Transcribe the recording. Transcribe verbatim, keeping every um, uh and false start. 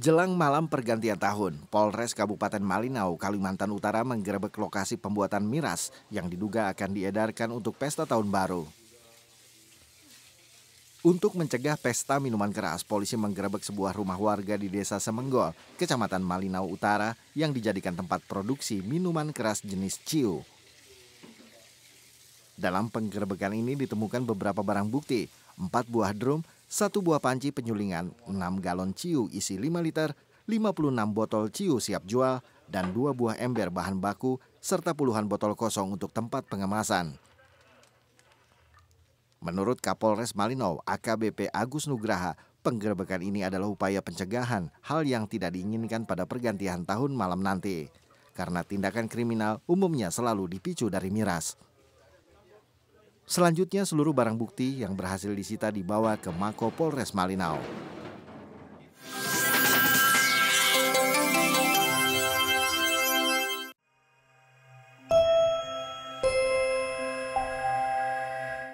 Jelang malam pergantian tahun, Polres Kabupaten Malinau, Kalimantan Utara menggerebek lokasi pembuatan miras yang diduga akan diedarkan untuk pesta tahun baru. Untuk mencegah pesta minuman keras, polisi menggerebek sebuah rumah warga di Desa Semenggol, Kecamatan Malinau Utara yang dijadikan tempat produksi minuman keras jenis ciu. Dalam penggerebekan ini ditemukan beberapa barang bukti, empat buah drum, satu buah panci penyulingan, enam galon ciu isi lima liter, lima puluh enam botol ciu siap jual, dan dua buah ember bahan baku, serta puluhan botol kosong untuk tempat pengemasan. Menurut Kapolres Malinau, A K B P Agus Nugraha, penggerebekan ini adalah upaya pencegahan hal yang tidak diinginkan pada pergantian tahun malam nanti. Karena tindakan kriminal umumnya selalu dipicu dari miras. Selanjutnya seluruh barang bukti yang berhasil disita dibawa ke Mako Polres Malinau.